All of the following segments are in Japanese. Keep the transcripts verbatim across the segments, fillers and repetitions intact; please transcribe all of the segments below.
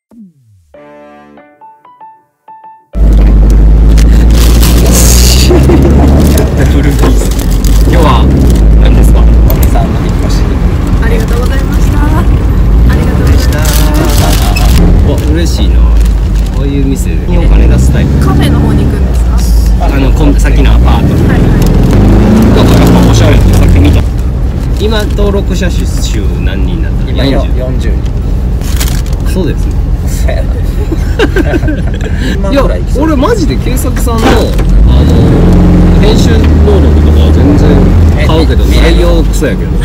フルピース。今日は何ですか？ おみさんの引っ越し。 ありがとうございました。ありがとうございました。 わ、嬉しいな。こういう店にお金出すタイプ。 カフェの方に行くんですか？ あのコンさっきのアパート。 はいはい。 だからやっぱおしゃれってさっき見た。今登録者数何人なんだ？ 今よんじゅうにん。 そうですね。 そうやな。 いや、俺マジで警察さんのあの編集能力とか全然買うけど内容クソやけど。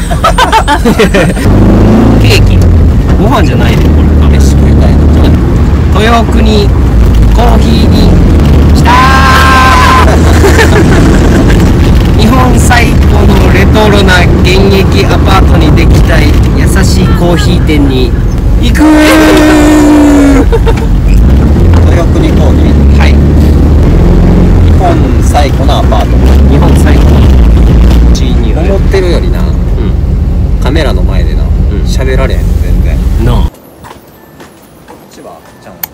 ケーキ、ご飯じゃないでこれ。 飯食いたいな。 豊国コーヒーに来たー。日本最古のレトロな現役アパートにできたい優しいコーヒー店に行くー。 豊国コーヒー。 はい。 日本最古のアパート。 日本最古の地に思ってるよりな、 うんカメラの前でな、喋、られへんの全然。 なあ。 こっちはちゃうんだ。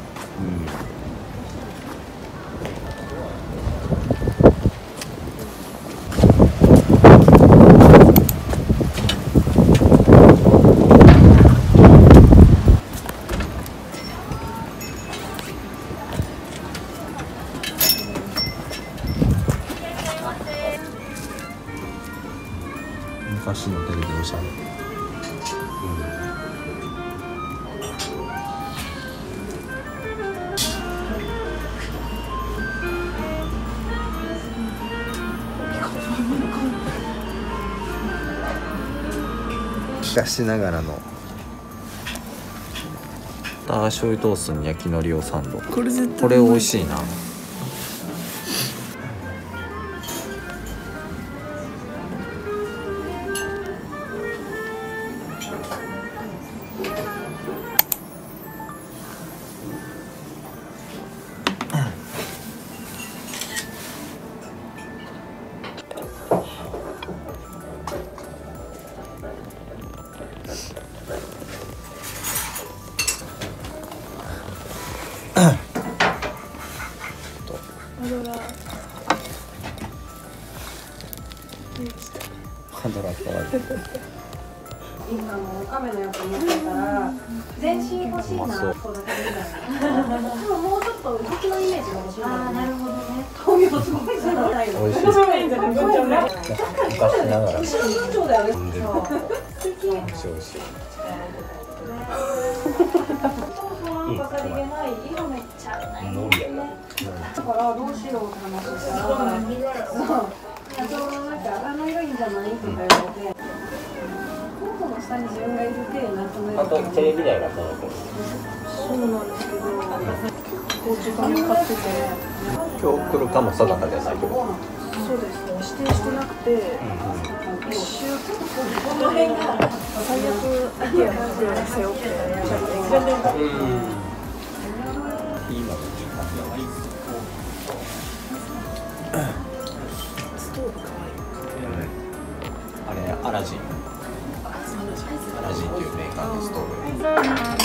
昔のテレビおしゃれ。昔ながらのバター醤油トーストに焼き海苔をサンド。 これ絶対これ美味しいな。ハドラーかわいい。 今もうカメのやつ持ってたら全身欲しいな。そうだけどでももうちょっと動きのイメージが欲しいんだよね。ああ、なるほどね。豆苗すごいそうだよ。 美味しい。昔ながら。 後ろ人情だよね。そう。素敵。 美味しい美味しい。 なんかさりげない色めっちゃない。だからどうしようって話をしたら、そう。そうなんかあの色いいんじゃないとか言われて、コートの下に自分がいるってなんとなく。 あとテレビ台がこの子。 そうなんですけど、結構時間かかってて。 今日来るかも定かじゃないけど。 そうですね、指定してなくて、一周この辺が最悪アイデアの背負ってちゃんと行く。 あれアラジン。アラジンというメーカーのストーブ。